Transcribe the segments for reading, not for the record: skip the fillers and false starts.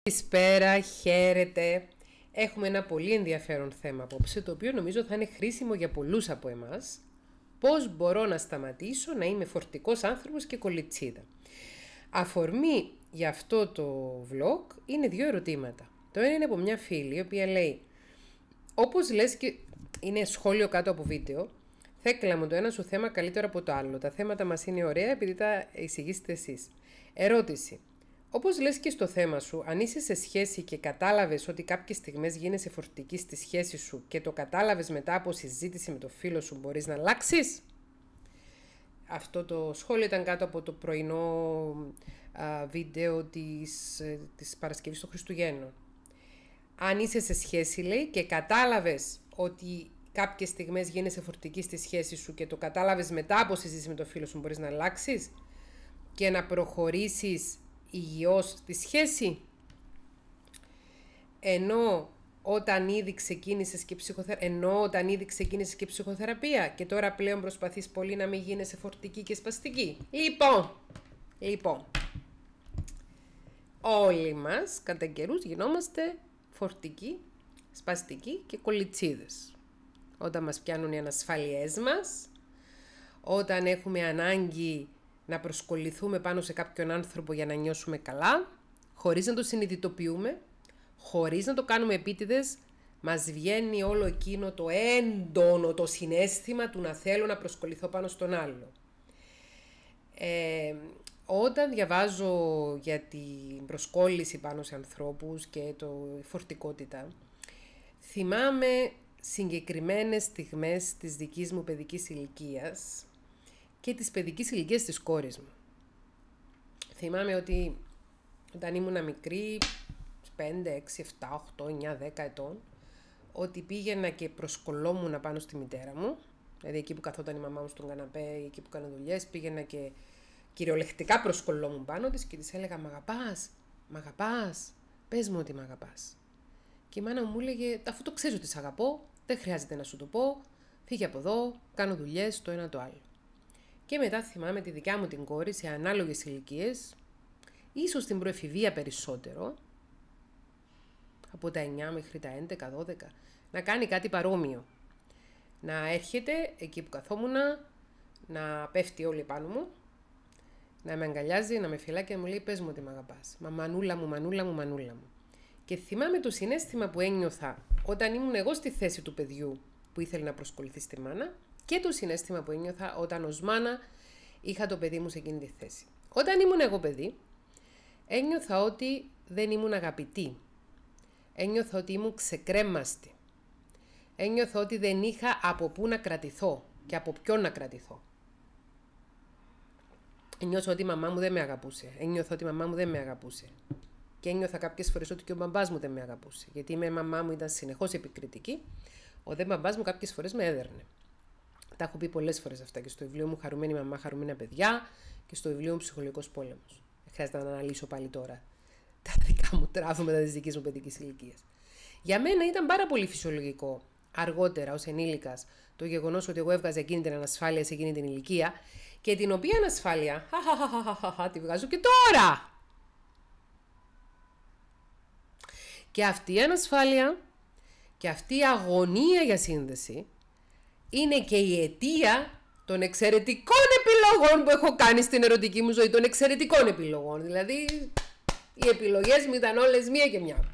Καλησπέρα, χαίρετε. Έχουμε ένα πολύ ενδιαφέρον θέμα απόψε, το οποίο νομίζω θα είναι χρήσιμο για πολλούς από εμάς. Πώς μπορώ να σταματήσω να είμαι φορτικός άνθρωπος και κολιτσίδα. Αφορμή για αυτό το vlog είναι δύο ερωτήματα. Το ένα είναι από μια φίλη, η οποία λέει, όπως λες και είναι σχόλιο κάτω από βίντεο, θα έκλαμω το ένα σου θέμα καλύτερο από το άλλο. Τα θέματα μας είναι ωραία επειδή τα εισηγήσετε εσείς. Ερώτηση. Όπως λες και στο θέμα σου, αν είσαι σε σχέση και κατάλαβες ότι κάποιες στιγμές γίνεσαι φορτική στη σχέση σου και το κατάλαβες μετά από συζήτηση με το φίλο σου, μπορείς να αλλάξεις? Αυτό το σχόλιο ήταν κάτω από το πρωινό βίντεο της Παρασκευής των Χριστουγέννων. Αν είσαι σε σχέση, λέει, και κατάλαβες ότι κάποιες στιγμές γίνεσαι φορτική στη σχέση σου και το κατάλαβες μετά από συζήτηση με το φίλο σου, μπορείς να αλλάξεις και να προχωρήσεις υγιώς στη σχέση. Ενώ όταν ήδη ξεκίνησες και ψυχοθεραπεία και τώρα πλέον προσπαθείς πολύ να μην γίνεσαι φορτική και σπαστική. Λοιπόν, όλοι μας κατά καιρούς γινόμαστε φορτικοί, σπαστικοί και κολιτσίδες. Όταν μας πιάνουν οι ανασφάλειές μας, όταν έχουμε ανάγκη να προσκοληθούμε πάνω σε κάποιον άνθρωπο για να νιώσουμε καλά, χωρίς να το συνειδητοποιούμε, χωρίς να το κάνουμε επίτηδες, μας βγαίνει όλο εκείνο το έντονο το συναίσθημα του να θέλω να προσκοληθώ πάνω στον άλλο. Όταν διαβάζω για την προσκόλληση πάνω σε ανθρώπους και τη φορτικότητα, θυμάμαι συγκεκριμένες στιγμές της δικής μου παιδικής ηλικίας και της παιδικής ηλικίας της κόρης μου. Θυμάμαι ότι όταν ήμουν μικρή, 5, 6, 7, 8, 9, 10 ετών, ότι πήγαινα και προσκολόμουν πάνω στη μητέρα μου, δηλαδή εκεί που καθόταν η μαμά μου στον καναπέ ή εκεί που κάνα δουλειές, πήγαινα και κυριολεκτικά προσκολόμουν πάνω της και της έλεγα «Μ' αγαπάς, πες μου ότι μ' αγαπάς». Και η μάνα μου έλεγε «Αφού το ξέρεις ότι σ' αγαπώ, δεν χρειάζεται να σου το πω, φύγε από εδώ, κάνω δουλειές, το ένα το άλλο». Και μετά θυμάμαι τη δικιά μου την κόρη σε ανάλογες ηλικίες, ίσως την προεφηβεία περισσότερο, από τα 9 μέχρι τα 11, 12, να κάνει κάτι παρόμοιο. Να έρχεται εκεί που καθόμουν, να πέφτει όλη πάνω μου, να με αγκαλιάζει, να με φυλάει και να μου λέει «Πες μου ότι μ' αγαπάς, μανούλα μου». Και θυμάμαι το συναίσθημα που ένιωθα όταν ήμουν εγώ στη θέση του παιδιού που ήθελε να προσκοληθεί στη μάνα και το συναίσθημα που ένιωθα όταν ως μάνα είχα το παιδί μου σε εκείνη τη θέση. Όταν ήμουν εγώ παιδί, ένιωθα ότι δεν ήμουν αγαπητή. Ένιωθα ότι ήμουν ξεκρέμαστη. Ένιωθα ότι δεν είχα από πού να κρατηθώ και από ποιον να κρατηθώ. Ένιωθα ότι η μαμά μου δεν με αγαπούσε. Και ένιωθα κάποιες φορές ότι και ο μπαμπάς μου δεν με αγαπούσε. Γιατί η μαμά μου ήταν συνεχώς επικριτική, ο δε μπαμπάς μου κάποιες φορές με έδερνε. Τα έχω πει πολλές φορές αυτά και στο βιβλίο μου «Χαρούμενη μαμά, χαρούμενα παιδιά» και στο βιβλίο μου «Ψυχολογικός πόλεμος». Δεν χρειάζεται να αναλύσω πάλι τώρα τα δικά μου τραύματα της δικής μου παιδικής ηλικίας. Για μένα ήταν πάρα πολύ φυσιολογικό αργότερα ως ενήλικας το γεγονός ότι εγώ έβγαζα εκείνη την ανασφάλεια σε εκείνη την ηλικία και την οποία ανασφάλεια τη βγάζω και τώρα. Και αυτή η ανασφάλεια και αυτή η αγωνία για σύνδεση είναι και η αιτία των εξαιρετικών επιλογών που έχω κάνει στην ερωτική μου ζωή, των εξαιρετικών επιλογών. Δηλαδή, οι επιλογές μου ήταν όλες μία και μια.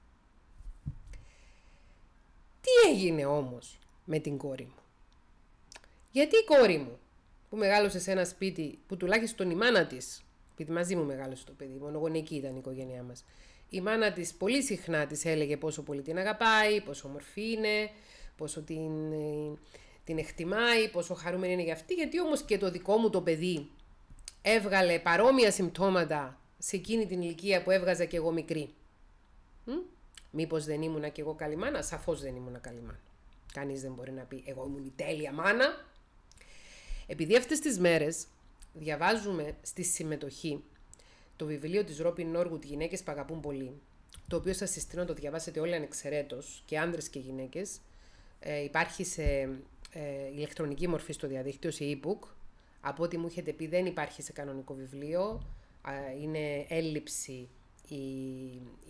Τι έγινε όμως με την κόρη μου? Γιατί η κόρη μου που μεγάλωσε σε ένα σπίτι που τουλάχιστον η μάνα της, επειδή μαζί μου μεγάλωσε το παιδί, μονογονική ήταν η οικογένειά μας, η μάνα της πολύ συχνά της έλεγε πόσο πολύ την αγαπάει, πόσο όμορφη είναι, πόσο την εκτιμάει, πόσο χαρούμενη είναι για αυτή, γιατί όμως και το δικό μου το παιδί έβγαλε παρόμοια συμπτώματα σε εκείνη την ηλικία που έβγαζα και εγώ μικρή. Μήπως δεν ήμουνα και εγώ καλή μάνα? Σαφώς δεν ήμουνα καλή μάνα. Κανείς δεν μπορεί να πει εγώ ήμουν η τέλεια μάνα. Επειδή αυτές τις μέρες διαβάζουμε στη συμμετοχή το βιβλίο της Ρόμπιν Νόργουτ «Γυναίκες που αγαπούν πολύ», το οποίο σας συστήνω να το διαβάσετε όλοι ανεξαιρέτως, και άνδρες και γυναίκες. Υπάρχει σε ηλεκτρονική μορφή στο διαδίκτυο, σε e-book. Από ό,τι μου έχετε πει δεν υπάρχει σε κανονικό βιβλίο. Είναι έλλειψη η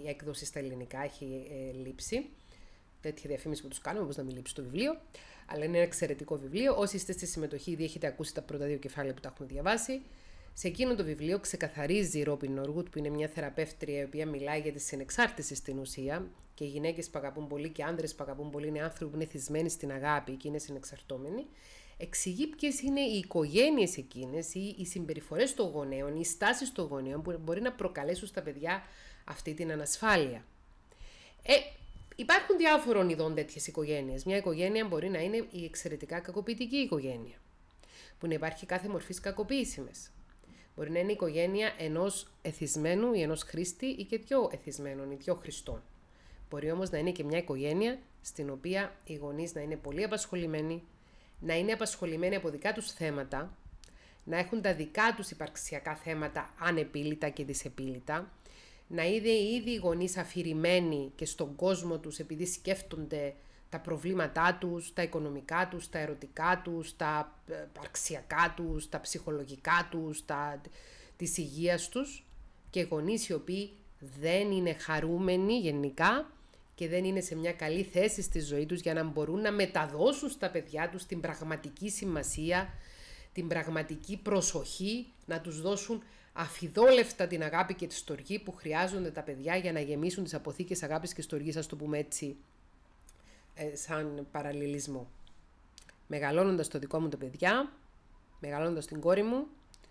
έκδοση στα ελληνικά έχει λείψει. Τέτοια διαφήμιση που τους κάνουμε, όπως να μην λείψει το βιβλίο. Αλλά είναι ένα εξαιρετικό βιβλίο. Όσοι είστε στη συμμετοχή, ήδη έχετε ακούσει τα πρώτα 2 κεφάλαια που τα έχουμε διαβάσει. Σε εκείνο το βιβλίο ξεκαθαρίζει η Ρόμπιν Νόργουτ, που είναι μια θεραπεύτρια η οποία μιλάει για τη συνεξάρτηση στην ουσία. Και οι γυναίκες που αγαπούν πολύ και οι άνδρες που αγαπούν πολύ είναι άνθρωποι που είναι θυσμένοι στην αγάπη και είναι συνεξαρτώμενοι. Εξηγεί ποιες είναι οι οικογένειες εκείνες ή οι συμπεριφορές των γονέων, οι στάσεις των γονέων που μπορεί να προκαλέσουν στα παιδιά αυτή την ανασφάλεια. Υπάρχουν διάφορων ειδών τέτοιες οικογένειες. Μια οικογένεια μπορεί να είναι η εξαιρετικά κακοποιητική οικογένεια, που να υπάρχει κάθε μορφής κακοποίηση μέσα. Μπορεί να είναι η οικογένεια ενός εθισμένου ή ενός χρήστη ή και 2 εθισμένων ή 2 χρηστών. Μπορεί όμως να είναι και μια οικογένεια στην οποία οι γονείς να είναι πολύ απασχολημένοι, να είναι απασχολημένοι από δικά τους θέματα, να έχουν τα δικά τους υπαρξιακά θέματα ανεπίλητα και δυσεπίλητα, να είναι ήδη οι γονείς αφηρημένοι και στον κόσμο τους επειδή σκέφτονται τα προβλήματά τους, τα οικονομικά τους, τα ερωτικά τους, τα υπαρξιακά τους, τα ψυχολογικά τους, της υγείας τους, και γονείς οι οποίοι δεν είναι χαρούμενοι γενικά και δεν είναι σε μια καλή θέση στη ζωή τους για να μπορούν να μεταδώσουν στα παιδιά τους την πραγματική σημασία, την πραγματική προσοχή, να τους δώσουν αφιδόλευτα την αγάπη και τη στοργή που χρειάζονται τα παιδιά για να γεμίσουν τις αποθήκες αγάπης και στοργής, ας το πούμε έτσι, σαν παραλληλισμό. Μεγαλώνοντας το δικό μου τα παιδιά, μεγαλώνοντας την κόρη μου,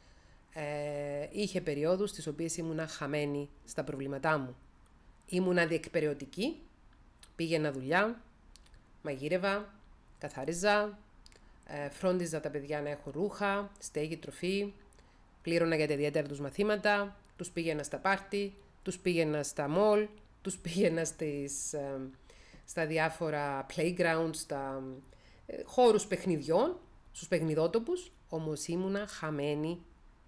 είχε περιόδους τις οποίες ήμουνα χαμένη στα προβλήματά μου. Ήμουνα διεκπεραιωτική, πήγαινα δουλειά, μαγείρευα, καθάριζα, φρόντιζα τα παιδιά να έχουν ρούχα, στέγη, τροφή, πλήρωνα για τα ιδιαίτερα τους μαθήματα, τους πήγαινα στα πάρτι, τους πήγαινα στα μολ, τους πήγαινα στα διάφορα playgrounds, στα χώρους παιχνιδιών, στους παιχνιδότοπους, όμως ήμουνα χαμένη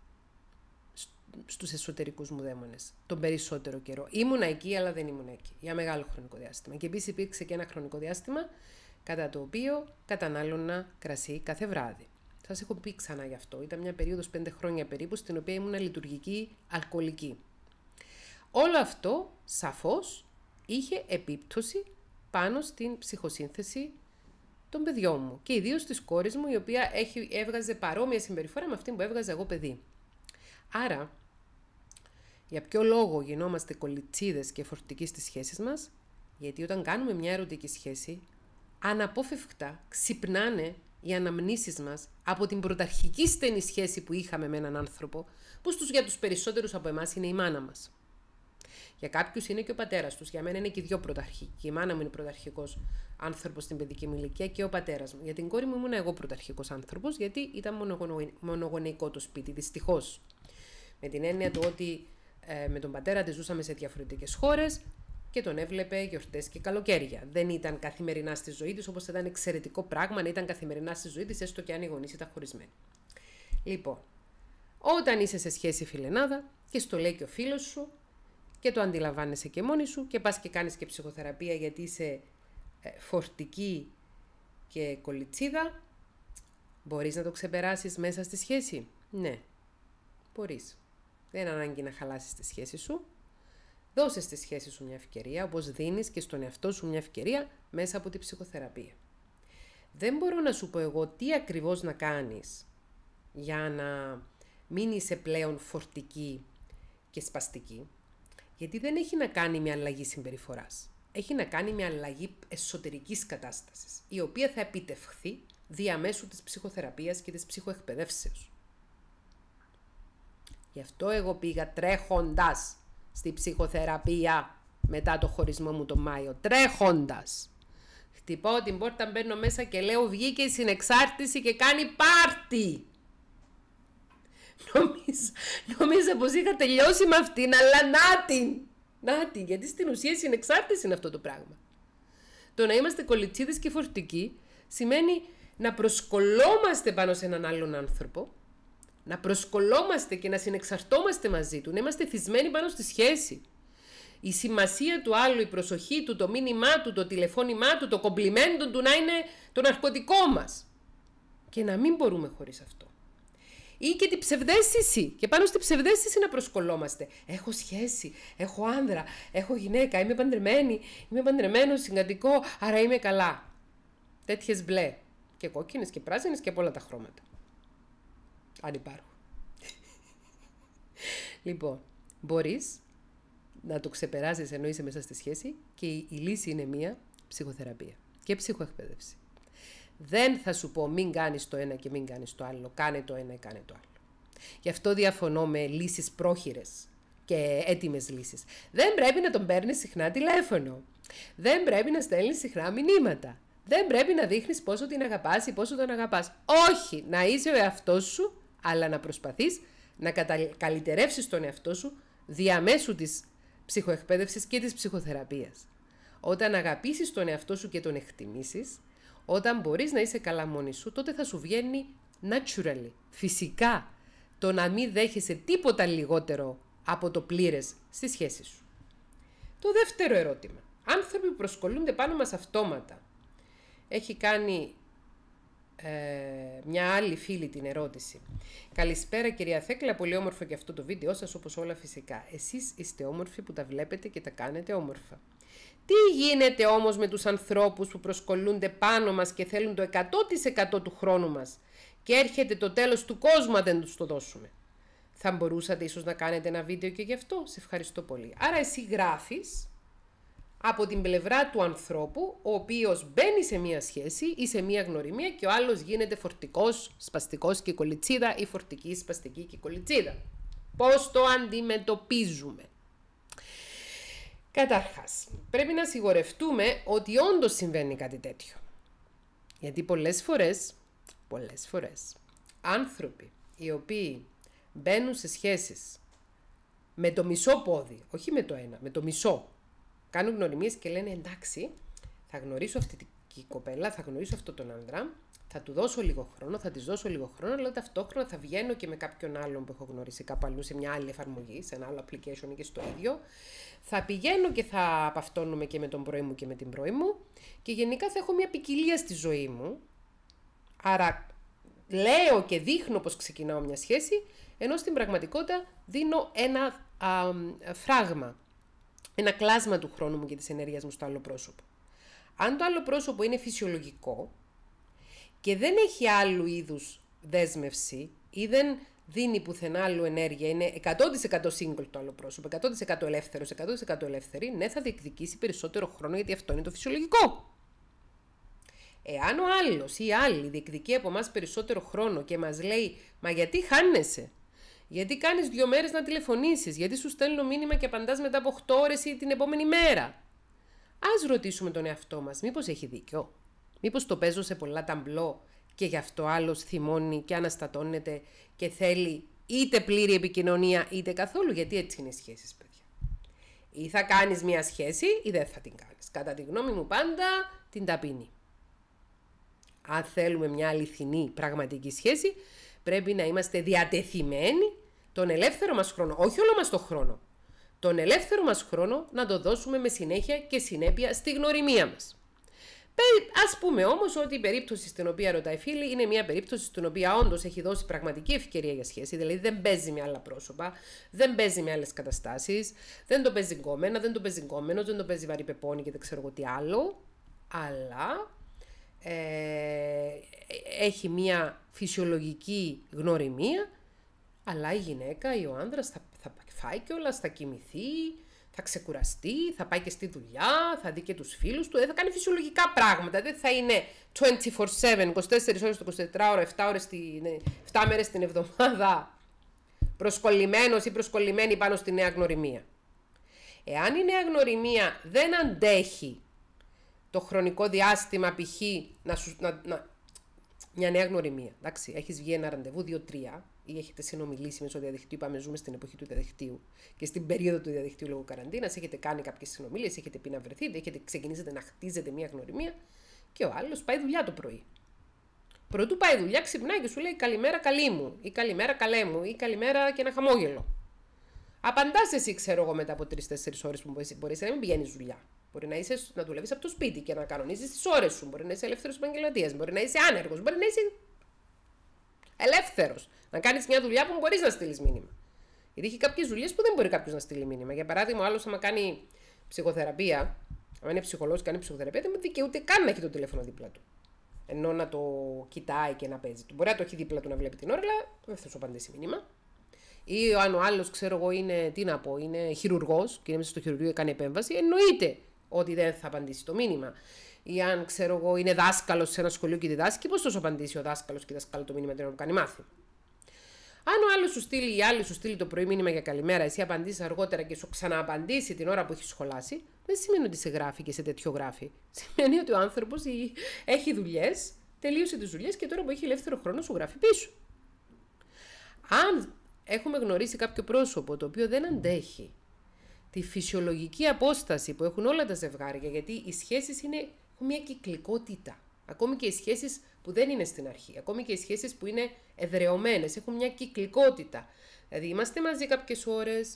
στους εσωτερικούς μου δαίμονες τον περισσότερο καιρό. Ήμουνα εκεί, αλλά δεν ήμουνα εκεί για μεγάλο χρονικό διάστημα. Και επίσης υπήρξε και ένα χρονικό διάστημα κατά το οποίο κατανάλωνα κρασί κάθε βράδυ. Σας έχω πει ξανά γι' αυτό. Ήταν μια περίοδος 5 χρόνια περίπου, στην οποία ήμουνα λειτουργική αλκοολική. Όλο αυτό σαφώς είχε επίπτωση πάνω στην ψυχοσύνθεση των παιδιών μου και ιδίως της κόρης μου, η οποία έβγαζε παρόμοια συμπεριφορά με αυτή που έβγαζε εγώ παιδί. Άρα, για ποιο λόγο γινόμαστε κολιτσίδες και φορτικοί στις σχέσεις μας? Γιατί όταν κάνουμε μια ερωτική σχέση, αναπόφευκτα ξυπνάνε οι αναμνήσεις μας από την πρωταρχική στενή σχέση που είχαμε με έναν άνθρωπο, που για τους περισσότερους από εμάς είναι η μάνα μας. Για κάποιους είναι και ο πατέρας τους. Για μένα είναι και οι 2 πρωταρχικοί. Η μάνα μου είναι πρωταρχικός άνθρωπος στην παιδική μου ηλικία και ο πατέρας μου. Για την κόρη μου ήμουν εγώ πρωταρχικός άνθρωπος, γιατί ήταν μονογονεϊκό το σπίτι, δυστυχώς. Με την έννοια του ότι με τον πατέρα της ζούσαμε σε διαφορετικές χώρες και τον έβλεπε γιορτές και καλοκαίρια. Δεν ήταν καθημερινά στη ζωή της, όπως ήταν εξαιρετικό πράγμα να ήταν καθημερινά στη ζωή της, έστω και αν οι γονείς ήταν χωρισμένοι. Λοιπόν, όταν είσαι σε σχέση φιλενάδα και στο λέει και ο φίλος σου και το αντιλαμβάνεσαι και μόνη σου και πας και κάνεις και ψυχοθεραπεία γιατί είσαι φορτική και κολιτσίδα, μπορείς να το ξεπεράσεις μέσα στη σχέση? Ναι, μπορείς. Δεν είναι ανάγκη να χαλάσεις τη σχέση σου. Δώσε στη σχέση σου μια ευκαιρία, όπως δίνεις και στον εαυτό σου μια ευκαιρία μέσα από τη ψυχοθεραπεία. Δεν μπορώ να σου πω εγώ τι ακριβώς να κάνεις για να μην είσαι πλέον φορτική και σπαστική, γιατί δεν έχει να κάνει με αλλαγή συμπεριφοράς. Έχει να κάνει με αλλαγή εσωτερικής κατάστασης, η οποία θα επιτευχθεί διαμέσου της ψυχοθεραπείας και της ψυχοεκπαιδεύσεως. Γι' αυτό εγώ πήγα τρέχοντας στη ψυχοθεραπεία μετά το χωρισμό μου τον Μάιο. Τρέχοντας. Χτυπάω την πόρτα, μπαίνω μέσα και λέω βγήκε η συνεξάρτηση και κάνει πάρτι. Νόμιζα πως είχα τελειώσει με αυτήν, αλλά να την, γιατί στην ουσία η συνεξάρτηση είναι αυτό το πράγμα. Το να είμαστε κολιτσίδες και φορτικοί σημαίνει να προσκολόμαστε πάνω σε έναν άλλον άνθρωπο, να προσκολόμαστε και να συνεξαρτώμαστε μαζί του, να είμαστε θυσμένοι πάνω στη σχέση. Η σημασία του άλλου, η προσοχή του, το μήνυμά του, το τηλεφώνημά του, το κομπλιμέντο του να είναι το ναρκωτικό μας. Και να μην μπορούμε χωρίς αυτό. Ή και την ψευδαίσθηση. Και πάνω στη ψευδαίσθηση να προσκολόμαστε. Έχω σχέση, έχω άνδρα, έχω γυναίκα, είμαι παντρεμένη, είμαι παντρεμένος, συγκατοικώ, άρα είμαι καλά. Τέτοιες μπλε. Και κόκκινες και πράσινες και από όλα τα χρώματα. Αν υπάρχουν. Λοιπόν, μπορείς να το ξεπεράσεις ενώ είσαι μέσα στη σχέση και η λύση είναι μία, ψυχοθεραπεία και ψυχοεκπαίδευση. Δεν θα σου πω μην κάνεις το ένα και μην κάνεις το άλλο, κάνε το ένα ή κάνε το άλλο. Γι' αυτό διαφωνώ με λύσεις πρόχειρες και έτοιμες λύσεις. Δεν πρέπει να τον παίρνεις συχνά τηλέφωνο. Δεν πρέπει να στέλνεις συχνά μηνύματα. Δεν πρέπει να δείχνεις πόσο την αγαπάς ή πόσο τον αγαπάς. Όχι, να είσαι ο εαυτός σου, αλλά να προσπαθείς να καλυτερεύσεις τον εαυτό σου διαμέσου της ψυχοεκπαίδευσης και της ψυχοθεραπείας. Όταν αγαπήσεις τον εαυτό σου και τον εκτιμήσεις, όταν μπορείς να είσαι καλά μόνη σου, τότε θα σου βγαίνει naturally, φυσικά, το να μην δέχεσαι τίποτα λιγότερο από το πλήρες στη σχέση σου. Το δεύτερο ερώτημα. Άνθρωποι που προσκολούνται πάνω μας αυτόματα. Έχει κάνει μια άλλη φίλη την ερώτηση. Καλησπέρα κυρία Θέκλα, πολύ όμορφο και αυτό το βίντεο σας όπως όλα φυσικά. Εσείς είστε όμορφοι που τα βλέπετε και τα κάνετε όμορφα. Τι γίνεται όμως με τους ανθρώπους που προσκολούνται πάνω μας και θέλουν το 100% του χρόνου μας και έρχεται το τέλος του κόσμου αν δεν τους το δώσουμε? Θα μπορούσατε ίσως να κάνετε ένα βίντεο και γι' αυτό? Σε ευχαριστώ πολύ. Άρα εσύ γράφεις από την πλευρά του ανθρώπου, ο οποίος μπαίνει σε μία σχέση ή σε μία γνωριμία και ο άλλος γίνεται φορτικός, σπαστικός και κολιτσίδα ή φορτική, σπαστική και κολιτσίδα. Πώς το αντιμετωπίζουμε? Καταρχάς, πρέπει να σιγουρευτούμε ότι όντως συμβαίνει κάτι τέτοιο. Γιατί πολλές φορές, άνθρωποι οι οποίοι μπαίνουν σε σχέσεις με το μισό πόδι, όχι με το ένα, με το μισό, κάνουν γνωριμίες και λένε εντάξει, θα γνωρίσω αυτή την κοπέλα, θα γνωρίσω αυτόν τον άντρα, θα του δώσω λίγο χρόνο, θα της δώσω λίγο χρόνο, αλλά ταυτόχρονα θα βγαίνω και με κάποιον άλλον που έχω γνωρίσει κάπου αλλού σε μια άλλη εφαρμογή, σε ένα άλλο application ή και στο ίδιο. Θα πηγαίνω και θα απαυτώνομαι και με τον πρώη μου και με την πρώη μου και γενικά θα έχω μια ποικιλία στη ζωή μου. Άρα λέω και δείχνω πως ξεκινάω μια σχέση, ενώ στην πραγματικότητα δίνω ένα φράγμα, ένα κλάσμα του χρόνου μου και της ενέργειας μου στο άλλο πρόσωπο. Αν το άλλο πρόσωπο είναι φυσιολογικό και δεν έχει άλλου είδους δέσμευση ή δεν δίνει πουθενά άλλου ενέργεια, είναι 100% single το άλλο πρόσωπο, 100% ελεύθερος, 100% ελεύθερη, ναι, θα διεκδικήσει περισσότερο χρόνο γιατί αυτό είναι το φυσιολογικό. Εάν ο άλλος ή η άλλη διεκδικεί από εμάς περισσότερο χρόνο και μας λέει «Μα γιατί χάνεσαι, γιατί κάνεις 2 μέρες να τηλεφωνήσεις, γιατί σου στέλνω μήνυμα και απαντάς μετά από 8 ώρες ή την επόμενη μέρα». Ας ρωτήσουμε τον εαυτό μας, μήπως έχει δίκιο, μήπως το παίζω σε πολλά ταμπλό και γι' αυτό άλλος θυμώνει και αναστατώνεται και θέλει είτε πλήρη επικοινωνία είτε καθόλου, γιατί έτσι είναι οι σχέσεις, παιδιά. Ή θα κάνεις μια σχέση ή δεν θα την κάνεις. Κατά τη γνώμη μου πάντα την ταπεινή. Αν θέλουμε μια αληθινή πραγματική σχέση, πρέπει να είμαστε διατεθειμένοι τον ελεύθερο μας χρόνο, όχι όλο μας το χρόνο, τον ελεύθερο μας χρόνο να το δώσουμε με συνέχεια και συνέπεια στη γνωριμία μας. Ας πούμε όμως ότι η περίπτωση στην οποία ρωτάει φίλη είναι μια περίπτωση στην οποία όντως έχει δώσει πραγματική ευκαιρία για σχέση, δηλαδή δεν παίζει με άλλα πρόσωπα, δεν παίζει με άλλες καταστάσεις, δεν το παίζει γκόμενα, δεν το παίζει γκόμενος, δεν το παίζει βαρυπεπώνη και δεν ξέρω εγώ τι άλλο, αλλά έχει μια φυσιολογική γνωριμία, αλλά η γυναίκα ή ο άνδρας θα φάει κιόλας, θα κοιμηθεί, θα ξεκουραστεί, θα πάει και στη δουλειά, θα δει και τους φίλους του, θα κάνει φυσιολογικά πράγματα, δεν θα είναι 24/7, 24 ώρες το 24ωρο, 7 μέρες την εβδομάδα προσκολλημένος ή προσκολλημένη πάνω στη νέα γνωριμία. Εάν η νέα γνωριμία δεν αντέχει το χρονικό διάστημα π.χ. μια νέα γνωριμία, εντάξει, έχεις βγει ένα ραντεβού 2-3 ή έχετε συνομιλήσει μέσω διαδικτύου, πάμε ζούμε στην εποχή του διαδικτύου και στην περίοδο του διαδικτύου λόγω καραντίνας, έχετε κάνει κάποιες συνομιλίες, έχετε πει να βρεθείτε, έχετε ξεκινήσετε να χτίζετε μια γνωριμία και ο άλλος πάει δουλειά το πρωί. Πρωτού πάει δουλειά, ξυπνάει και σου λέει καλημέρα καλή μου ή καλημέρα καλέ μου ή καλημέρα και ένα χαμόγελο. Απαντάς εσύ, ξέρω εγώ, μετά από 3-4 ώρες που μπορείς να μην πηγαίνεις δουλειά. Μπορεί να δουλεύεις από το σπίτι και να κανονίζεις τις ώρες σου. Μπορεί να είσαι ελεύθερος επαγγελματίας. Μπορεί να είσαι άνεργος. Μπορεί να είσαι ελεύθερος. Να κάνεις μια δουλειά που μπορείς να στείλεις μήνυμα. Γιατί έχει κάποιες δουλειές που δεν μπορεί κάποιος να στείλει μήνυμα. Για παράδειγμα, ο άλλος, άμα κάνει ψυχοθεραπεία, αν είναι ψυχολόγος και κάνει ψυχοθεραπεία, δεν δικαιούται καν να έχει το τηλέφωνο δίπλα του. Ενώ να το κοιτάει και να παίζει. Μπορεί να το έχει δίπλα του να βλέπει την ώρα, αλλά δεν θα σου απαντήσει μήνυμα. Ή αν ο άλλος, ξέρω εγώ, είναι, τι να πω, είναι χειρουργός και είναι μέσα στο χειρουργείο και κάνει επέμβαση, εννοείται ότι δεν θα απαντήσει το μήνυμα. Ή αν, ξέρω εγώ, είναι δάσκαλος σε ένα σχολείο και διδάσκει, πώς θα σου απαντήσει ο δάσκαλος και δάσκαλο το μήνυμα την ώρα που κάνει μάθημα. Αν ο άλλος σου στείλει ή η άλλη σου στείλει το πρωί μήνυμα για καλημέρα, εσύ απαντήσει αργότερα και σου ξανααπαντήσει την ώρα που έχει σχολάσει, δεν σημαίνει ότι σε γράφει και σε τέτοιο γράφει. Σημαίνει ότι ο άνθρωπος έχει δουλειές, τελείωσε τις δουλειές και τώρα που έχει ελεύθερο χρόνο σου γράφει πίσω. Αν έχουμε γνωρίσει κάποιο πρόσωπο το οποίο δεν αντέχει τη φυσιολογική απόσταση που έχουν όλα τα ζευγάρια, γιατί οι σχέσεις έχουν μια κυκλικότητα. Ακόμη και οι σχέσεις που δεν είναι στην αρχή, ακόμη και οι σχέσεις που είναι εδραιωμένες, έχουν μια κυκλικότητα. Δηλαδή είμαστε μαζί κάποιες ώρες,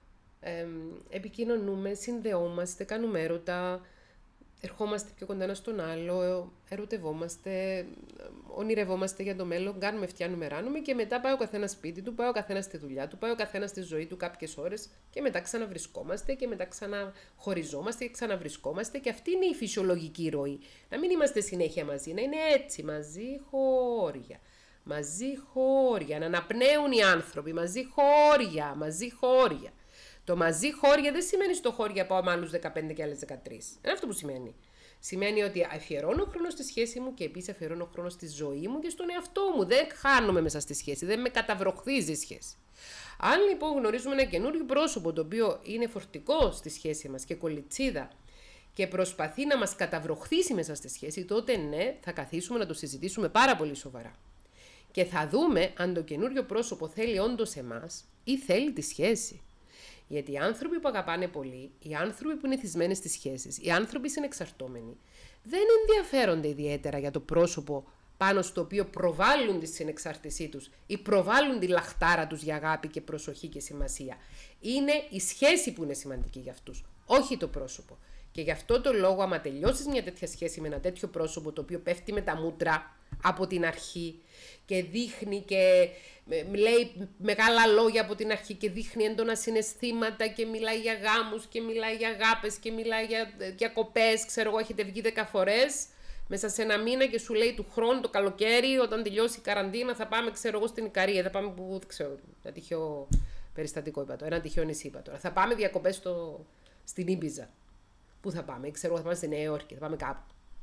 επικοινωνούμε, συνδεόμαστε, κάνουμε έρωτα, ερχόμαστε πιο κοντά ένα στον άλλο, ερωτευόμαστε, ονειρευόμαστε για το μέλλον, κάνουμε, φτιάνουμε, ράνουμε και μετά πάει ο καθένας σπίτι του, πάει ο καθένας στη δουλειά του, πάει ο καθένας στη ζωή του κάποιες ώρες και μετά ξαναβρισκόμαστε και μετά ξαναχωριζόμαστε και ξαναβρισκόμαστε και αυτή είναι η φυσιολογική ροή. Να μην είμαστε συνέχεια μαζί, να είναι έτσι, μαζί χώρια. Μαζί χώρια, να αναπνέουν οι άνθρωποι, μαζί χώρια, μαζί χώρια. Το μαζί χώρια δεν σημαίνει στο χώρια πάω με άλλους 15 και άλλες 13. Είναι αυτό που σημαίνει. Σημαίνει ότι αφιερώνω χρόνο στη σχέση μου και επίσης αφιερώνω χρόνο στη ζωή μου και στον εαυτό μου. Δεν χάνομαι μέσα στη σχέση, δεν με καταβροχθίζει η σχέση. Αν λοιπόν γνωρίζουμε ένα καινούριο πρόσωπο το οποίο είναι φορτικό στη σχέση μας και κολιτσίδα και προσπαθεί να μας καταβροχθήσει μέσα στη σχέση, τότε ναι, θα καθίσουμε να το συζητήσουμε πάρα πολύ σοβαρά. Και θα δούμε αν το καινούριο πρόσωπο θέλει όντως εμάς ή θέλει τη σχέση. Γιατί οι άνθρωποι που αγαπάνε πολύ, οι άνθρωποι που είναι θυσμένοι στις σχέσεις, οι άνθρωποι συνεξαρτώμενοι, δεν ενδιαφέρονται ιδιαίτερα για το πρόσωπο πάνω στο οποίο προβάλλουν τη συνεξάρτησή τους ή προβάλλουν τη λαχτάρα τους για αγάπη και προσοχή και σημασία. Είναι η σχέση που είναι σημαντική για αυτούς, όχι το πρόσωπο. Και γι' αυτό το λόγο, άμα τελειώσεις μια τέτοια σχέση με ένα τέτοιο πρόσωπο το οποίο πέφτει με τα μούτρα από την αρχή και δείχνει και λέει μεγάλα λόγια από την αρχή και δείχνει έντονα συναισθήματα και μιλάει για γάμους και μιλάει για αγάπες και μιλάει για διακοπές, ξέρω εγώ, έχετε βγει 10 φορές μέσα σε ένα μήνα και σου λέει του χρόνου το καλοκαίρι όταν τελειώσει η καραντίνα θα πάμε, ξέρω εγώ, στην Ικαρία, θα πάμε που, δεν ξέρω, ένα τυχαίο περιστατικό είπα τώρα, ένα τυχαίο νησί είπα τώρα, θα πάμε διακοπές στην Ήμπιζα. Πού θα πάμε, ξέρω εγώ, θα πάμε στη Νέα Υόρκη, θα πάμε κάπου.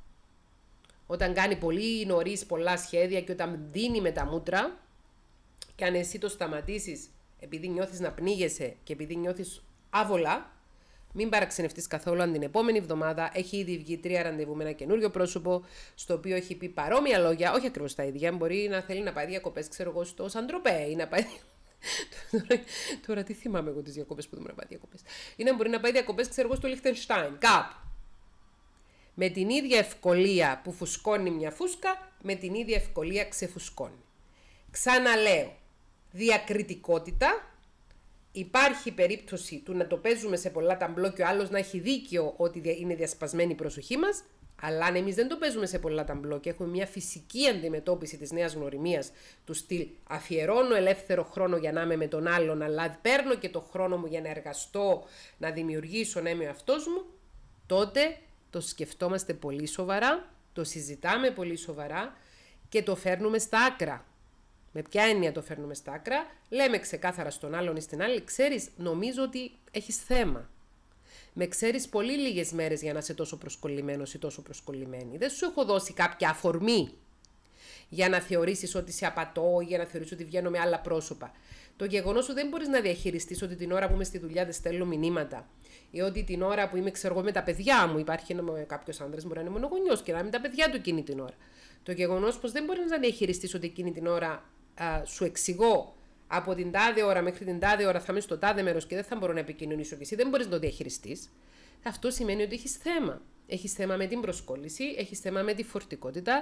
Όταν κάνει πολύ νωρίς πολλά σχέδια και όταν δίνει με τα μούτρα και αν εσύ το σταματήσεις επειδή νιώθεις να πνίγεσαι και επειδή νιώθεις άβολα, μην παραξενευτείς καθόλου αν την επόμενη εβδομάδα έχει ήδη βγει 3 ραντεβού με ένα καινούριο πρόσωπο στο οποίο έχει πει παρόμοια λόγια, όχι ακριβώς τα ίδια, μπορεί να θέλει να πάει διακοπές, ξέρω εγώ, στο Σαντροπέ ή να πάει... Τώρα τι θυμάμαι εγώ τις διακοπές που δεν μπορεί να πάει διακοπές. Ή να μπορεί να πάει διακοπές, ξέρω εγώ, στο Λιχτενστάιν, κάπου. Με την ίδια ευκολία που φουσκώνει μια φούσκα, με την ίδια ευκολία ξεφουσκώνει. Ξαναλέω, διακριτικότητα, υπάρχει περίπτωση του να το παίζουμε σε πολλά ταμπλό και ο άλλος να έχει δίκιο ότι είναι διασπασμένη η προσοχή μας, αλλά αν εμείς δεν το παίζουμε σε πολλά ταμπλό και έχουμε μια φυσική αντιμετώπιση της νέας γνωριμίας του στυλ αφιερώνω ελεύθερο χρόνο για να είμαι με τον άλλον, αλλά παίρνω και το χρόνο μου για να εργαστώ, να δημιουργήσω, να είμαι αυτός μου, τότε το σκεφτόμαστε πολύ σοβαρά, το συζητάμε πολύ σοβαρά και το φέρνουμε στα άκρα. Με ποια έννοια το φέρνουμε στα άκρα, λέμε ξεκάθαρα στον άλλον ή στην άλλη, ξέρεις, νομίζω ότι έχεις θέμα. Με ξέρεις πολύ λίγες μέρες για να είσαι τόσο προσκολλημένος ή τόσο προσκολλημένη. Δεν σου έχω δώσει κάποια αφορμή για να θεωρήσεις ότι σε απατώ ή για να θεωρήσεις ότι βγαίνω με άλλα πρόσωπα. Το γεγονός ότι δεν μπορείς να διαχειριστείς ότι την ώρα που είμαι στη δουλειά δεν στέλνω μηνύματα ή ότι την ώρα που είμαι, ξέρω εγώ, με τα παιδιά μου, υπάρχει κάποιος άντρας μπορεί να είναι μονογονιός και να είναι με τα παιδιά του εκείνη την ώρα. Το γεγονός πως δεν μπορείς να διαχειριστείς ότι εκείνη την ώρα σου εξηγώ από την τάδε ώρα μέχρι την τάδε ώρα θα είμαι στο τάδε μέρος και δεν θα μπορώ να επικοινωνήσω και εσύ δεν μπορείς να το διαχειριστείς, αυτό σημαίνει ότι έχεις θέμα. Έχεις θέμα με την προσκόλληση, έχεις θέμα με τη φορτικότητα,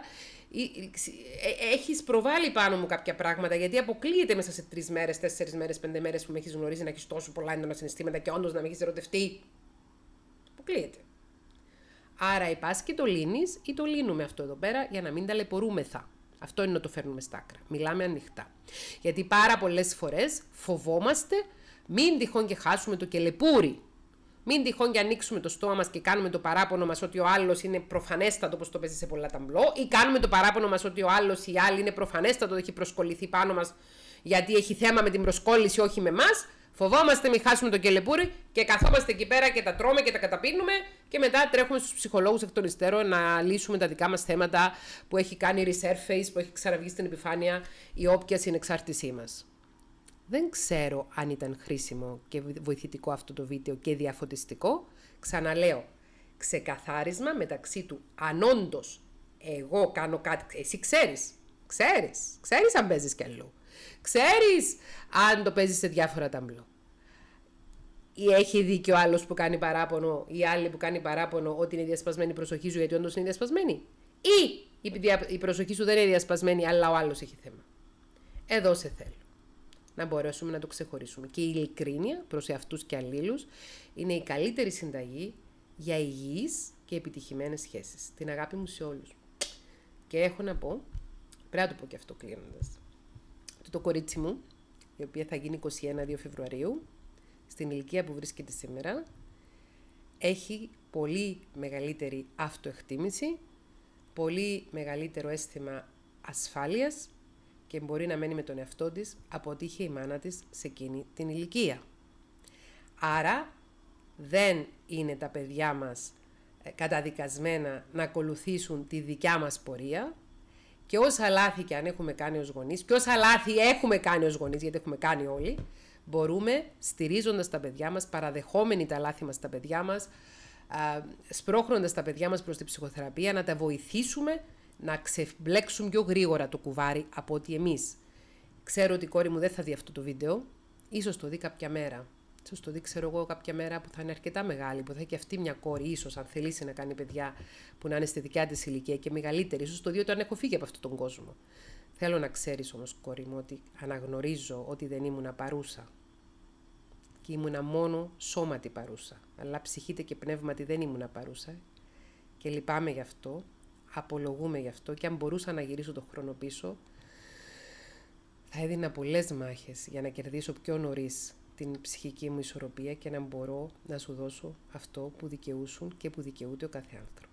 έχεις προβάλει πάνω μου κάποια πράγματα γιατί αποκλείεται μέσα σε 3 μέρες, 4 μέρες, 5 μέρες που με έχεις γνωρίσει να έχεις τόσο πολλά έντονα συναισθήματα και όντως να με έχεις ερωτευτεί. Αποκλείεται. Άρα ή πας και το λύνεις ή το λύνουμε αυτό εδώ πέρα για να μην ταλαιπωρούμεθα. Αυτό είναι να το φέρνουμε στα άκρα. Μιλάμε ανοιχτά. Γιατί πάρα πολλές φορές φοβόμαστε μην τυχόν και χάσουμε το κελεπούρι. Μην τυχόν και ανοίξουμε το στόμα μας και κάνουμε το παράπονο μας ότι ο άλλος είναι προφανέστατο, όπως το παίζει σε πολλά ταμπλό, ή κάνουμε το παράπονο μας ότι ο άλλος ή η άλλη είναι προφανέστατο, έχει προσκοληθεί πάνω μας γιατί έχει θέμα με την προσκόλληση, όχι με εμάς. Φοβόμαστε μην χάσουμε το κελεπούρι και καθόμαστε εκεί πέρα και τα τρώμε και τα καταπίνουμε και μετά τρέχουμε στους ψυχολόγους εκ των υστέρων να λύσουμε τα δικά μας θέματα που έχει κάνει resurface, που έχει ξαναβγεί στην επιφάνεια η όποια συνεξάρτησή μας. Δεν ξέρω αν ήταν χρήσιμο και βοηθητικό αυτό το βίντεο και διαφωτιστικό. Ξαναλέω, ξεκαθάρισμα μεταξύ του αν όντως εγώ κάνω κάτι, εσύ ξέρεις αν παίζεις κι αλλού. Ξέρεις αν το παίζεις σε διάφορα ταμπλό. Ή έχει δίκιο ο άλλος που κάνει παράπονο, ή άλλη που κάνει παράπονο ότι είναι διασπασμένη η προσοχή σου γιατί όντως είναι διασπασμένη. Ή η προσοχή σου δεν είναι διασπασμένη, αλλά ο άλλος έχει θέμα. Εδώ σε θέλω. Να μπορέσουμε να το ξεχωρίσουμε. Και η ειλικρίνεια προς εαυτούς και αλλήλους είναι η καλύτερη συνταγή για υγιείς και επιτυχημένες σχέσεις. Την αγάπη μου σε όλους. Και έχω να πω, πρέπει να το πω και αυτό κλείνοντας. Το κορίτσι μου, η οποία θα γίνει 21-2 Φεβρουαρίου, στην ηλικία που βρίσκεται σήμερα, έχει πολύ μεγαλύτερη αυτοεκτίμηση, πολύ μεγαλύτερο αίσθημα ασφάλειας και μπορεί να μένει με τον εαυτό της από ό,τι είχε η μάνα της σε εκείνη την ηλικία. Άρα δεν είναι τα παιδιά μας καταδικασμένα να ακολουθήσουν τη δικιά μας πορεία και όσα λάθη και αν έχουμε κάνει ως γονείς και όσα λάθη έχουμε κάνει ως γονείς, γιατί έχουμε κάνει όλοι, μπορούμε στηρίζοντας τα παιδιά μας, παραδεχόμενοι τα λάθη μας στα παιδιά μας, σπρώχνοντας τα παιδιά μας προς την ψυχοθεραπεία, να τα βοηθήσουμε να ξεμπλέξουν πιο γρήγορα το κουβάρι από ότι εμείς. Ξέρω ότι η κόρη μου δεν θα δει αυτό το βίντεο, ίσως το δει κάποια μέρα. Ίσως το δει, ξέρω εγώ, κάποια μέρα που θα είναι αρκετά μεγάλη, που θα έχει και αυτή μια κόρη, ίσως αν θελήσει να κάνει παιδιά που να είναι στη δικιά της ηλικία και μεγαλύτερη. Ίσως το δει όταν έχω φύγει από αυτόν τον κόσμο. Θέλω να ξέρεις όμως, κόρη μου, ότι αναγνωρίζω ότι δεν ήμουνα παρούσα. Και ήμουνα μόνο σώματι παρούσα. Αλλά ψυχήτε και πνεύματι δεν ήμουνα παρούσα. Και λυπάμαι γι' αυτό, απολογούμε γι' αυτό. Και αν μπορούσα να γυρίσω το χρόνο πίσω, θα έδινα πολλές μάχες για να κερδίσω πιο νωρίς την ψυχική μου ισορροπία και να μπορώ να σου δώσω αυτό που δικαιούσουν και που δικαιούται ο κάθε άνθρωπος.